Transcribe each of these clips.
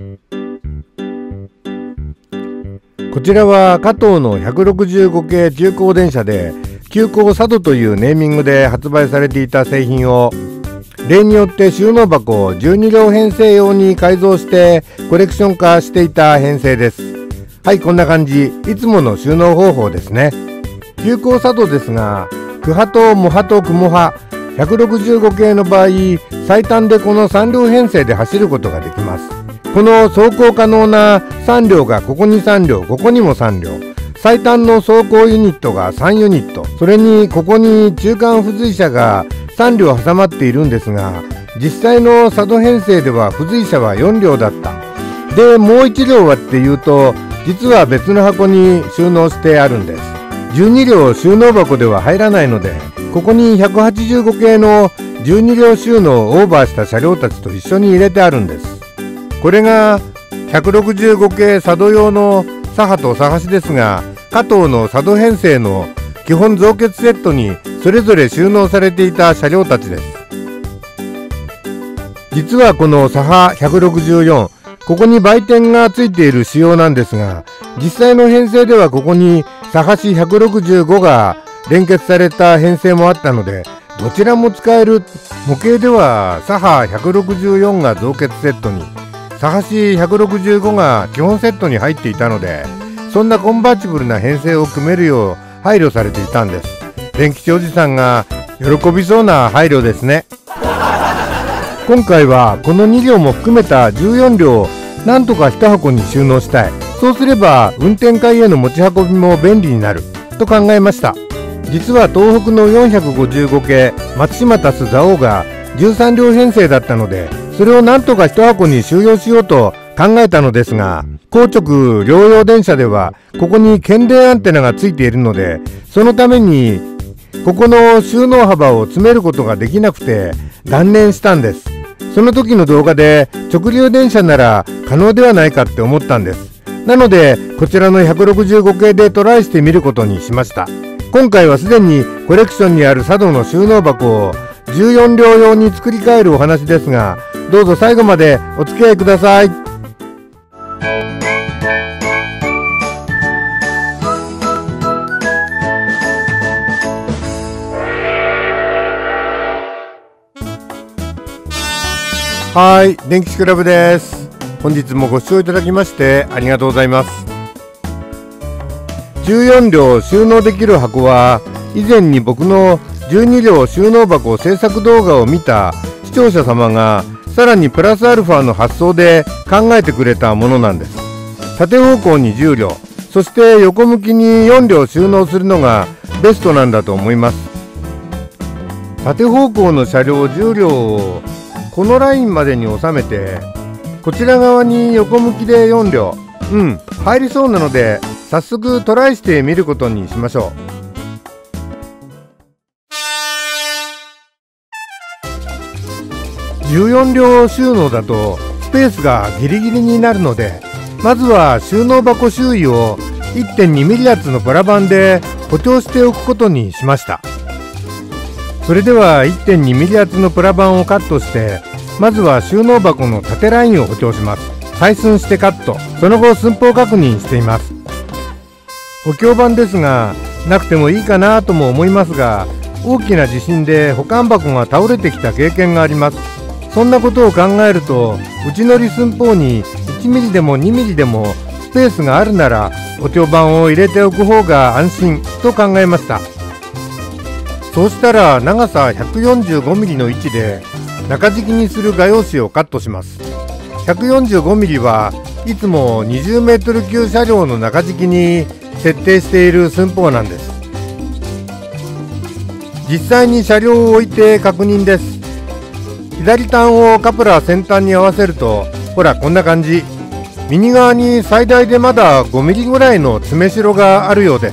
こちらは加藤の165系急行電車で急行佐渡というネーミングで発売されていた製品を例によって収納箱を12両編成用に改造してコレクション化していた編成です。はい、こんな感じ。いつもの収納方法ですね。急行佐渡ですが、クハとモハとクモハ165系の場合、最短でこの3両編成で走ることができます。この走行可能な3両がここに3両、ここにも3両、最短の走行ユニットが3ユニット、それにここに中間付随車が3両挟まっているんですが、実際の佐渡編成では付随車は4両だった。で、もう1両はっていうと、実は別の箱に収納してあるんです。12両収納箱では入らないので、ここに185系の12両収納をオーバーした車両たちと一緒に入れてあるんです。これが165系佐渡用の左派と左端ですが、加藤の佐渡編成の基本増結セットにそれぞれ収納されていた車両たちです。実はこの左派164、ここに売店がついている仕様なんですが、実際の編成ではここに左端165が連結された編成もあったので、どちらも使える。模型では左派164が増結セットに、左端165が基本セットに入っていたので、そんなコンバーチブルな編成を組めるよう配慮されていたんです。電吉おじさんが喜びそうな配慮ですね。今回はこの2両も含めた14両をなんとか1箱に収納したい。そうすれば運転会への持ち運びも便利になると考えました。実は東北の455系松島足す蔵王が13両編成だったので、それをなんとか1箱に収容しようと考えたのですが、高直両用電車ではここに検電アンテナがついているので、そのためにここの収納幅を詰めることができなくて断念したんです。その時の動画で直流電車なら可能ではないかって思ったんです。なのでこちらの165系でトライしてみることにしました。今回はすでにコレクションにある佐渡の収納箱を14両用に作り変えるお話ですが、どうぞ最後までお付き合いください。はい、電吉クラブです。本日もご視聴いただきましてありがとうございます。14両収納できる箱は、以前に僕の12両収納箱制作動画を見た視聴者様がさらにプラスアルファの発想で考えてくれたものなんです。縦方向に10両、そして横向きに4両収納するのがベストなんだと思います。縦方向の車両10両をこのラインまでに収めて、こちら側に横向きで4両、入りそうなので早速トライしてみることにしましょう。14両収納だとスペースがギリギリになるので、まずは収納箱周囲を 1.2 ミリ厚のプラ板で補強しておくことにしました。それでは 1.2 ミリ厚のプラ板をカットして、まずは収納箱の縦ラインを補強します。採寸してカット、その後寸法確認しています。補強板ですが、なくてもいいかなとも思いますが、大きな地震で保管箱が倒れてきた経験があります。そんなことを考えると、内乗り寸法に1ミリでも2ミリでもスペースがあるなら補強板を入れておく方が安心と考えました。そうしたら長さ145ミリの位置で中敷きにする画用紙をカットします。145ミリはいつも20メートル級車両の中敷きに設定している寸法なんです。実際に車両を置いて確認です。左端をカプラー先端に合わせると、ほらこんな感じ。右側に最大でまだ5ミリぐらいの詰め代があるようです。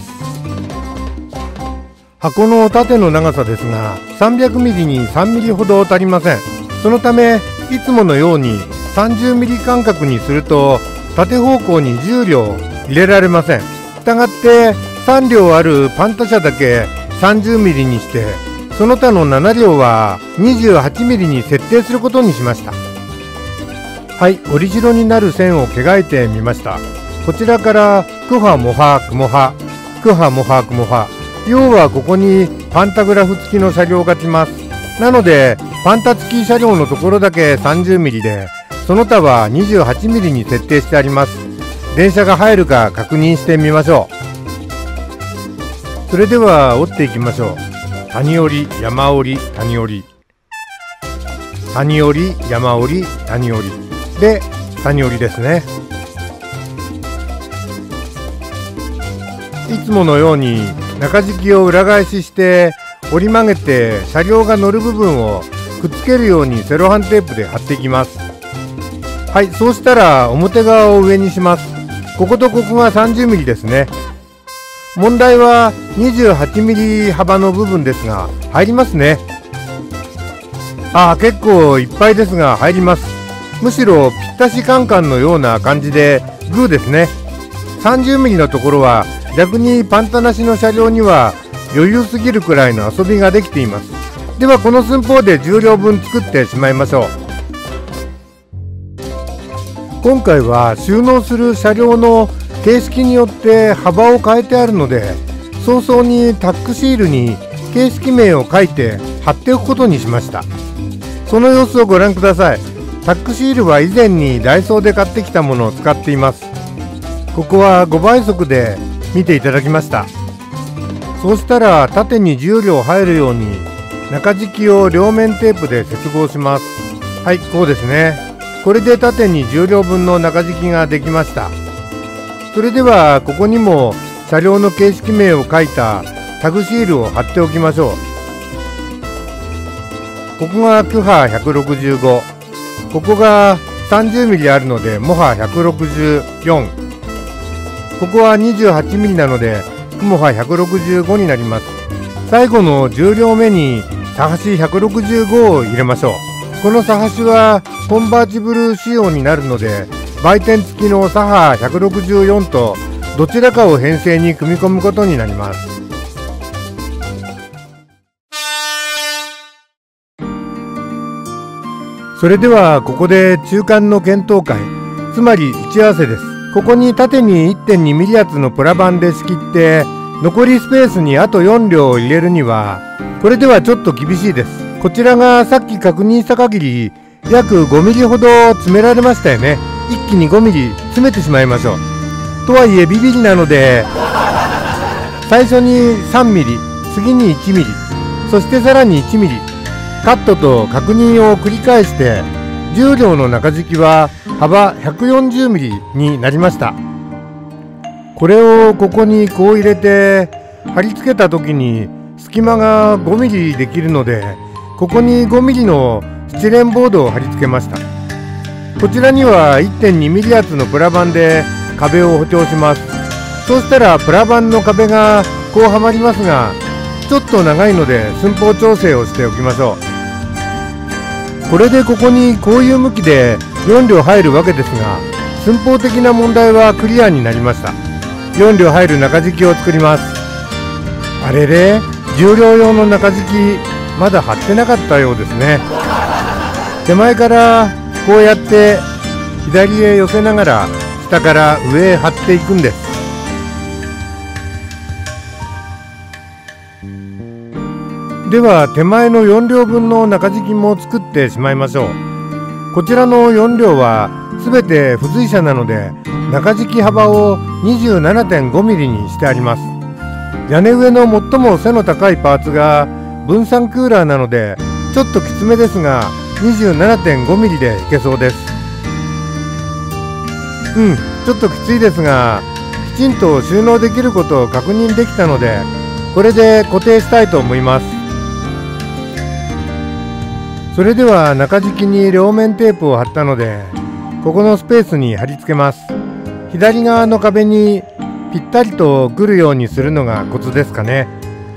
箱の縦の長さですが、300ミリに3ミリほど足りません。そのためいつものように30ミリ間隔にすると縦方向に10両入れられません。したがって3両あるパンタ車だけ30ミリにして、その他の7両は28ミリに設定することにしました。 はい、折り白になる線を描いてみました。こちらからクハモハクモハ、クハモハクモハ、要はここにパンタグラフ付きの車両が来ます。なのでパンタ付き車両のところだけ 30mm で、その他は 28mm に設定してあります。電車が入るか確認してみましょう。それでは折っていきましょう。谷折り、山折り、谷折り、谷折り、山折り、谷折りで谷折りですね。いつものように中敷きを裏返しして折り曲げて、車両が乗る部分をくっつけるようにセロハンテープで貼っていきます。はい、そうしたら表側を上にします。こことここが 30mm ですね。問題は 28mm 幅の部分ですが入りますね。結構いっぱいですが入ります。むしろぴったしカンカンのような感じでグーですね。 30mm のところは逆にパンタなしの車両には余裕すぎるくらいの遊びができています。ではこの寸法で10両分作ってしまいましょう。今回は収納する車両の形式によって幅を変えてあるので、早々にタックシールに形式名を書いて貼っておくことにしました。その様子をご覧ください。タックシールは以前にダイソーで買ってきたものを使っています。ここは5倍速で見ていただきました。そうしたら縦に10両入るように中敷きを両面テープで接合します。はい、こうですね。これで縦に10両分の中敷きができました。それではここにも車両の形式名を書いたタグシールを貼っておきましょう。ここがクハ165、ここが 30mm あるのでモハ164、ここは 28mm なのでクモハ165になります。最後の10両目にサハシ165を入れましょう。このサハシはコンバーチブル仕様になるので、売店付きのサハ164とどちらかを編成に組み込むことになります。それではここで中間の検討会、つまり打ち合わせです。ここに縦に 1.2mm 厚のプラ板で仕切って、残りスペースにあと4両を入れるにはこれではちょっと厳しいです。こちらがさっき確認した限り約 5mm ほど詰められましたよね。一気に 5mm 詰めてしまいましょう。とはいえビビりなので、最初に 3mm、次に 1mm、そしてさらに 1mm、カットと確認を繰り返して10両の中敷きは幅 140mm になりました。これをここにこう入れて貼り付けた時に隙間が 5mm できるので、ここに 5mm のスチレンボードを貼り付けました。こちらには 1.2mm 厚のプラ板で壁を補強します。そうしたらプラ板の壁がこうはまりますが、ちょっと長いので寸法調整をしておきましょう。これでここにこういう向きで4両入るわけですが、寸法的な問題はクリアになりました。4両入る中敷きを作ります。あれれ、10両用の中敷きまだ貼ってなかったようですね。手前からこうやって左へ寄せながら下から上へ貼っていくんです。では手前の4両分の中敷きも作ってしまいましょう。こちらの4両はすべて付随車なので中敷き幅を 27.5mm にしてあります。屋根上の最も背の高いパーツが分散クーラーなのでちょっときつめですが 27.5mm でいけそうです。ちょっときついですがきちんと収納できることを確認できたので、これで固定したいと思います。それでは中敷きに両面テープを貼ったので、ここのスペースに貼り付けます。左側の壁にぴったりとくるようにするのがコツですかね。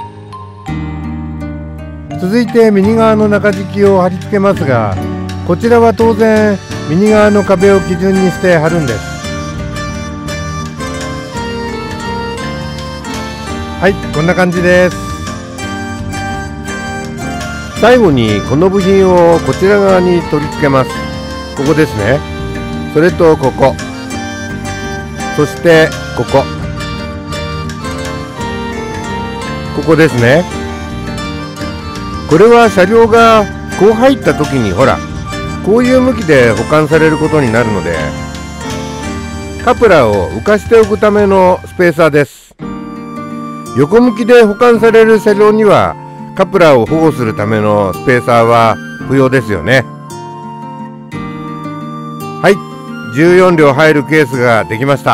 続いて右側の中敷きを貼り付けますが、こちらは当然右側の壁を基準にして貼るんです。はい、こんな感じです。最後にこの部品をこちら側に取り付けます。ここですね。 それとここ、そしてここ、ここですね。これは車両がこう入った時にほらこういう向きで保管されることになるので、カプラーを浮かしておくためのスペーサーです。横向きで保管される車両にはカプラーを保護するためのスペーサーは不要ですよね。はい、14両入るケースができました。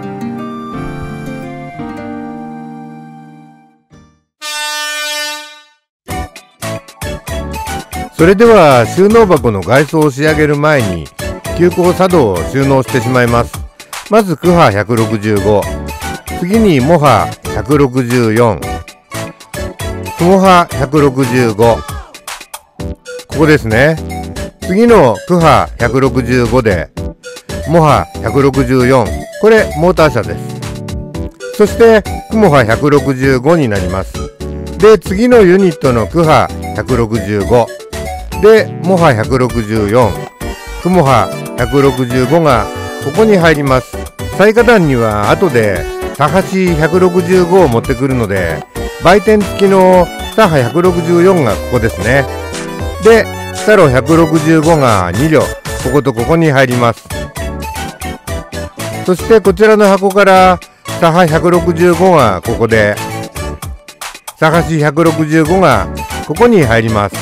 それでは収納箱の外装を仕上げる前に急行作動を収納してしまいます。まずクハ165、次にモハ164、スモハ165、ここですね。次のクハ165でモハ164、これモーター車です。そしてクモハ165になります。で次のユニットのクハ165でモハ164、クモハ165がここに入ります。最下段には後でサハシ165を持ってくるので、売店付きのサハ164がここですね。でサロ165が2両こことここに入ります。そしてこちらの箱からサハ165がここで、サハシ165がここに入ります。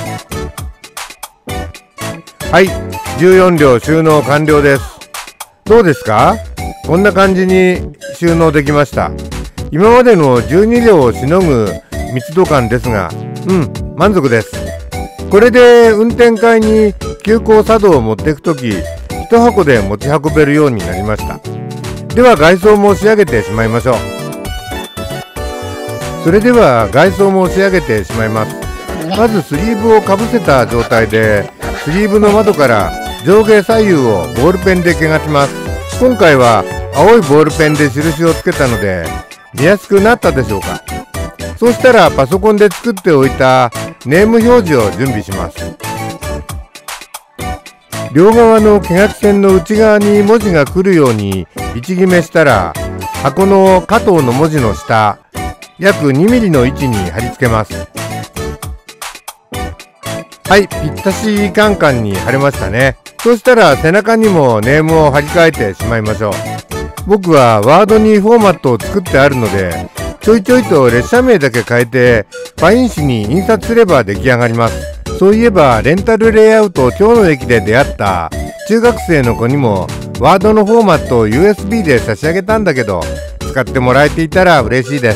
はい、14両収納完了です。どうですか？こんな感じに収納できました。今までの12両をしのぐ密度感ですが、満足です。これで運転会に急行作動を持っていくとき、1箱で持ち運べるようになりました。では外装も仕上げてしまいましょう。それでは外装も仕上げてしまいます。まずスリーブをかぶせた状態で、スリーブの窓から上下左右をボールペンで描きます。今回は青いボールペンで印をつけたので見やすくなったでしょうか。そうしたらパソコンで作っておいたネーム表示を準備します。両側の毛書線の内側に文字が来るように位置決めしたら、箱の加藤の文字の下約2ミリの位置に貼り付けます。はい、ぴったしカンカンに貼れましたね。そしたら背中にもネームを貼り替えてしまいましょう。僕はワードにフォーマットを作ってあるので、ちょいちょいと列車名だけ変えてパイン紙に印刷すれば出来上がります。そういえばレンタルレイアウト今日の駅で出会った中学生の子にもワードのフォーマットを USB で差し上げたんだけど、使ってもらえていたら嬉しいです。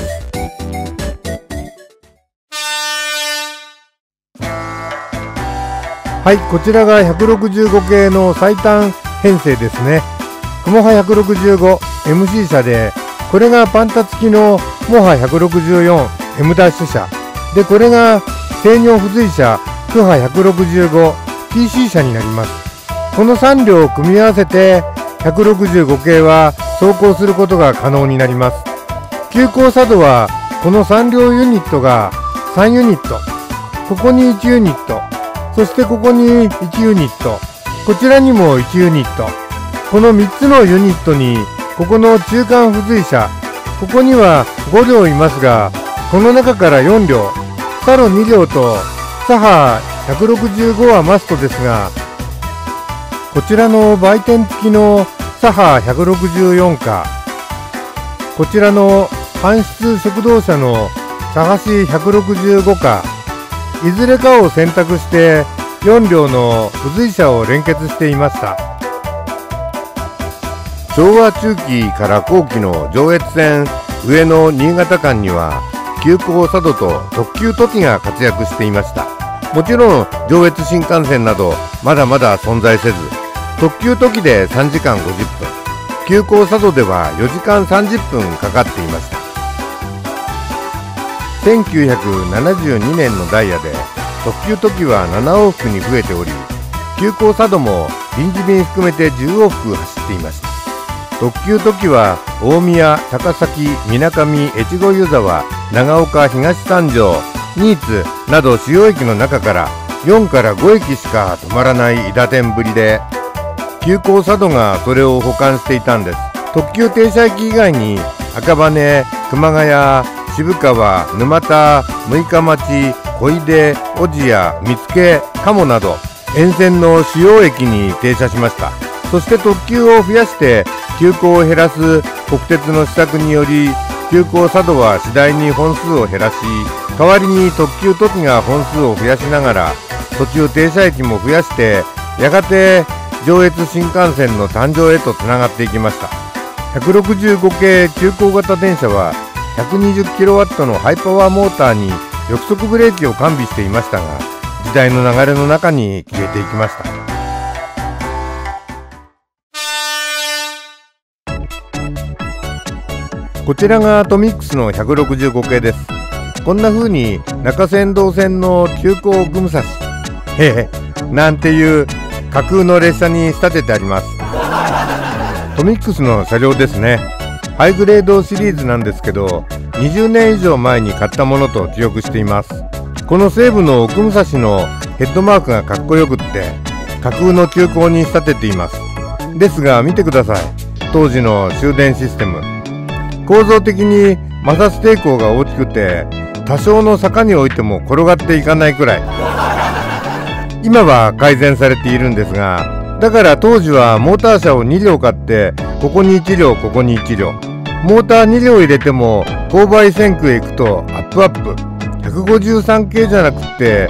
はい、こちらが165系の最短編成ですね。クモハ165 MC 車で、これがパンタ付きのモハ164 M ダッシュ車で、これが制御付随車クハ165 TC 車になります。この3両を組み合わせて165系は走行することが可能になります。急行作動はこの3両ユニットが3ユニット、ここに1ユニット、そしてここに1ユニット、こちらにも1ユニット、この3つのユニットにここの中間付随車、ここには5両いますが、この中から4両、サロ2両とサハ165はマストですが、こちらの売店付きのサハ164か、こちらの搬出食堂車のサハシ165か、いずれかを選択して4両の付随車を連結していました。昭和中期から後期の上越線上野新潟間には急行佐渡と特急ときが活躍していました。もちろん上越新幹線などまだまだ存在せず、特急ときで3時間50分、急行佐渡では4時間30分かかっていました。1972年のダイヤで特急ときは7往復に増えており、急行佐渡も臨時便含めて10往復走っていました。特急ときは大宮、高崎、みなかみ、越後湯沢、長岡、東三条、新津など主要駅の中から4から5駅しか止まらない韋駄天ぶりで、 急行佐渡がそれを保管していたんです。特急停車駅以外に赤羽、熊谷、渋川、沼田、六日町、小出、小千谷、見附、鴨など沿線の主要駅に停車しました。そして特急を増やして急行を減らす国鉄の施策により、急行佐渡は次第に本数を減らし、代わりに特急ときが本数を増やしながら途中停車駅も増やして、やがて上越新幹線の誕生へとつながっていきました。165系急行型電車は 120kW のハイパワーモーターに翼速ブレーキを完備していましたが、時代の流れの中に消えていきました。こちらがトミックスの165系です。こんな風に中山道線の急行グムサシなんていう架空の列車に仕立ててあります。トミックスの車両ですね。ハイグレードシリーズなんですけど、20年以上前に買ったものと記憶しています。この西部の奥武蔵のヘッドマークがかっこよくって架空の急行に仕立てています。ですが見てください。当時の終電システム、構造的に摩擦抵抗が大きくて、多少の坂においても転がっていかないくらい。今は改善されているんですが、だから当時はモーター車を2両買って、ここに1両ここに1両、モーター2両入れても勾配線区へ行くとアップアップ。153系じゃなくって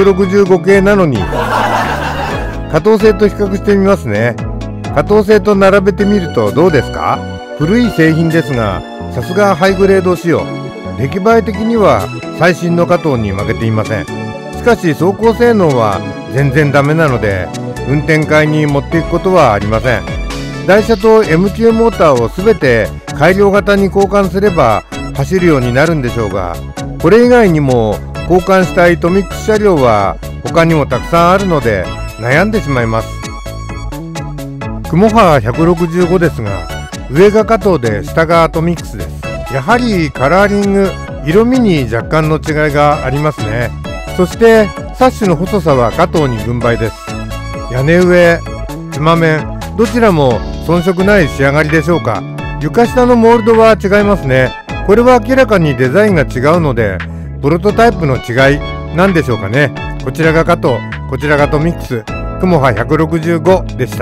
165系なのに。加藤製と比較してみますね。加藤製と並べてみるとどうですか？古い製品ですが、さすがハイグレード仕様。出来栄え的には最新の加藤に負けていません。しかし走行性能は全然ダメなので、運転会に持っていくことはありません。台車と M 級モーターをすべて改良型に交換すれば走るようになるんでしょうが、これ以外にも交換したいトミックス車両は他にもたくさんあるので悩んでしまいます。雲波165ですが、上が加藤で下がトミックスです。やはりカラーリング、色味に若干の違いがありますね。そしてサッシの細さは加藤に軍配です。屋根上、妻面、どちらも遜色ない仕上がりでしょうか。床下のモールドは違いますね。これは明らかにデザインが違うので、プロトタイプの違いなんでしょうかね。こちらが加藤、こちらがトミックス、雲波165でした。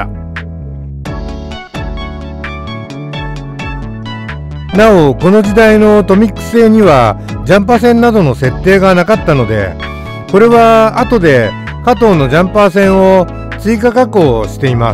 なお、この時代のトミックス製にはジャンパー線などの設定がなかったので、これは後で加藤のジャンパー線を追加加工しています。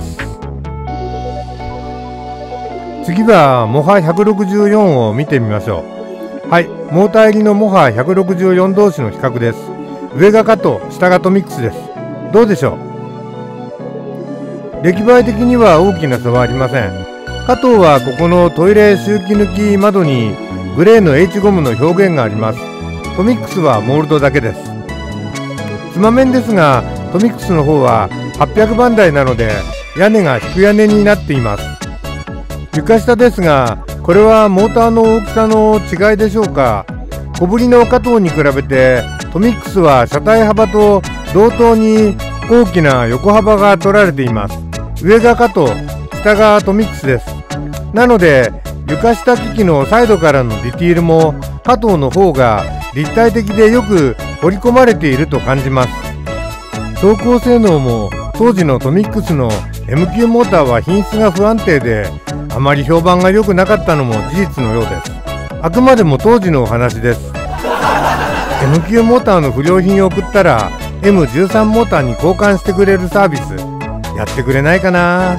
次はモハ164を見てみましょう。はい、モーター入りのモハ164同士の比較です。上が加藤、下がトミックスです。どうでしょう。出来栄え的には大きな差はありません。加藤はここのトイレ周気抜き窓にグレーの H ゴムの表現があります。トミックスはモールドだけです。妻面ですが、トミックスの方は800番台なので屋根が引く屋根になっています。床下ですが、これはモーターの大きさの違いでしょうか。小ぶりの加藤に比べてトミックスは車体幅と同等に大きな横幅が取られています。上が加藤、下がトミックスです。なので床下機器のサイドからのディティールも加藤の方が立体的でよく彫り込まれていると感じます。走行性能も当時のトミックスの M 級モーターは品質が不安定で、あまり評判が良くなかったのも事実のようです。あくまでも当時のお話です。M 級モーターの不良品を送ったら M13 モーターに交換してくれるサービスやってくれないかな。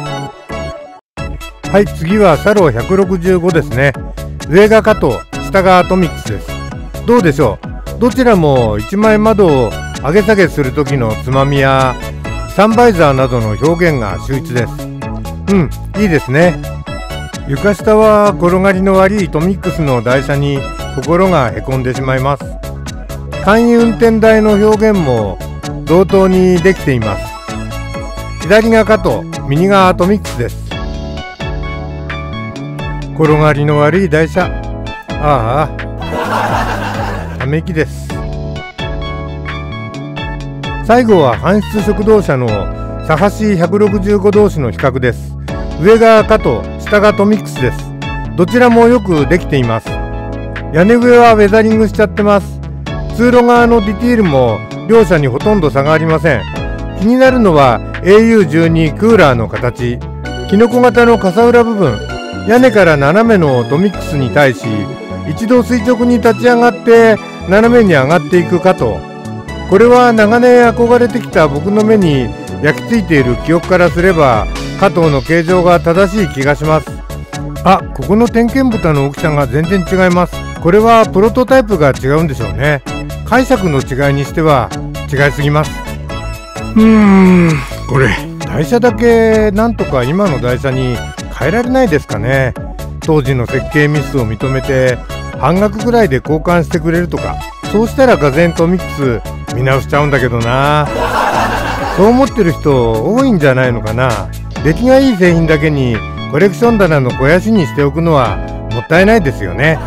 はい、次はサロ165ですね。上が加藤、下がトミックスです。どうでしょう。どちらも一枚窓を上げ下げする時のつまみやサンバイザーなどの表現が秀逸です。いいですね。床下は転がりの悪いトミックスの台車に心がへこんでしまいます。簡易運転台の表現も同等にできています。左が加藤、右がトミックスです。転がりの悪い台車、ああ、ため息です。最後は搬出食堂車のサハシ165同士の比較です。上がカト、下がトミックスです。どちらもよくできています。屋根上はウェザリングしちゃってます。通路側のディティールも両者にほとんど差がありません。気になるのは au12 クーラーの形。キノコ型の傘裏部分、屋根から斜めのトミックスに対し、一度垂直に立ち上がって斜めに上がっていくカト。これは長年憧れてきた僕の目に焼き付いている記憶からすれば、加藤の形状が正しい気がします。あ、ここの点検蓋の大きさが全然違います。これはプロトタイプが違うんでしょうね。解釈の違いにしては違いすぎます。これ台車だけなんとか今の台車に変えられないですかね。当時の設計ミスを認めて半額ぐらいで交換してくれるとか。そうしたらがぜんトミックス見直しちゃうんだけどな。そう思ってる人多いんじゃないのかな。出来がいい製品だけにコレクション棚の肥やしにしておくのはもったいないですよね。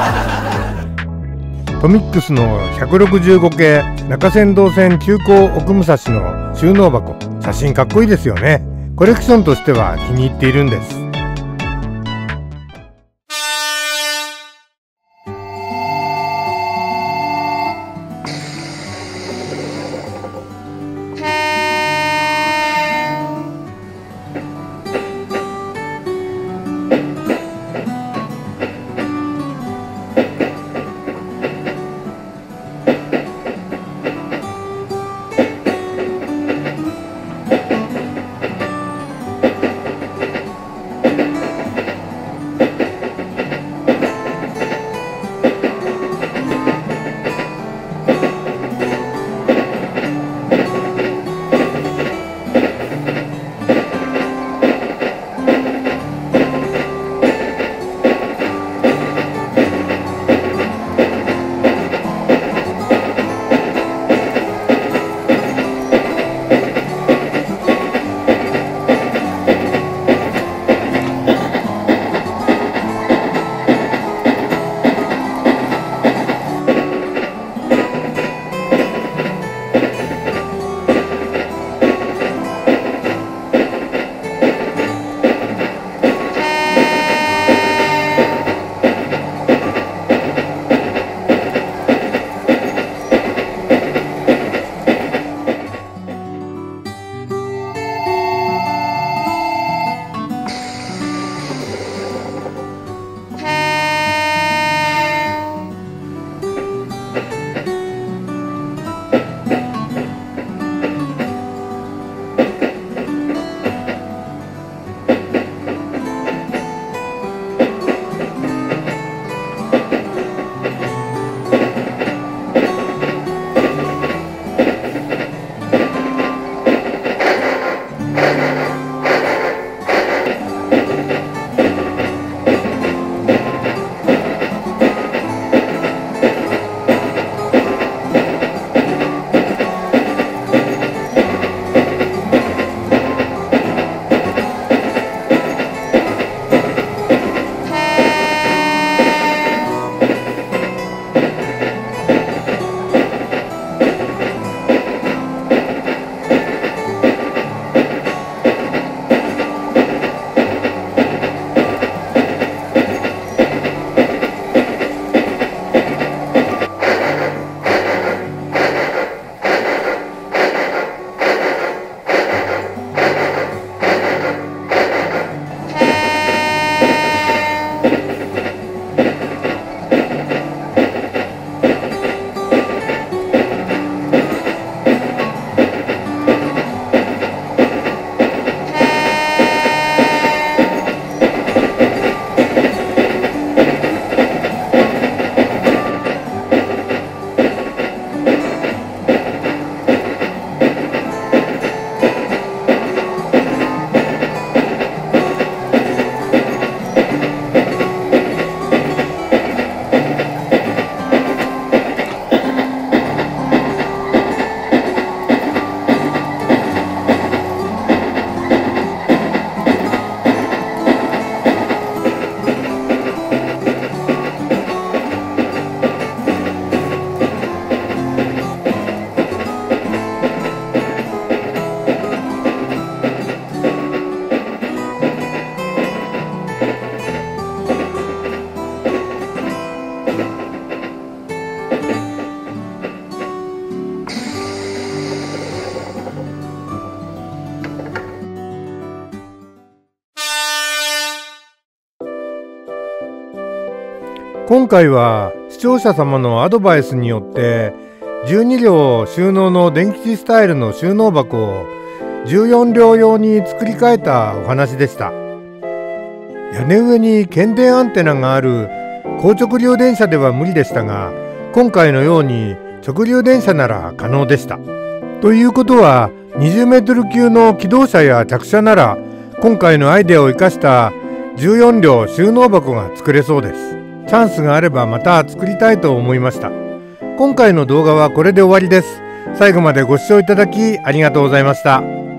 トミックスの165系中山道線急行奥武蔵の収納箱、写真かっこいいですよね。コレクションとしては気に入っているんです。 今回は視聴者様のアドバイスによって12両収納の電吉スタイルの収納箱を14両用に作り変えたお話でした。屋根上に検電アンテナがある高直流電車では無理でしたが、今回のように直流電車なら可能でした。ということは20メートル級の機動車や着車なら今回のアイデアを生かした14両収納箱が作れそうです。チャンスがあればまた作りたいと思いました。今回の動画はこれで終わりです。最後までご視聴いただきありがとうございました。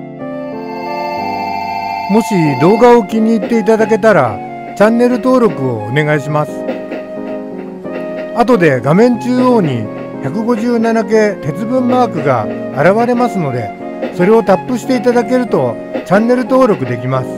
もし動画を気に入っていただけたらチャンネル登録をお願いします。後で画面中央に157系鉄分マークが現れますので、それをタップしていただけるとチャンネル登録できます。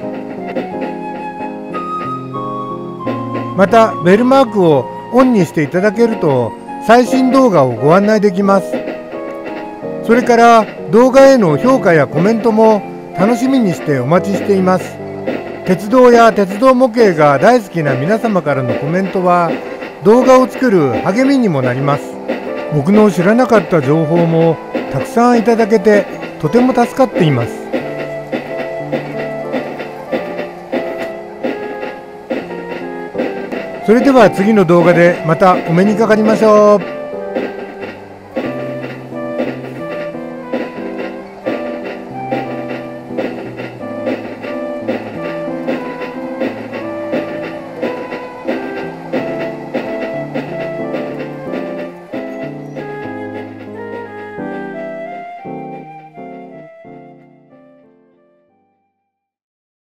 またベルマークをオンにしていただけると最新動画をご案内できます。それから動画への評価やコメントも楽しみにしてお待ちしています。鉄道や鉄道模型が大好きな皆様からのコメントは動画を作る励みにもなります。僕の知らなかった情報もたくさんいただけてとても助かっています。それでは次の動画でまたお目にかかりましょう。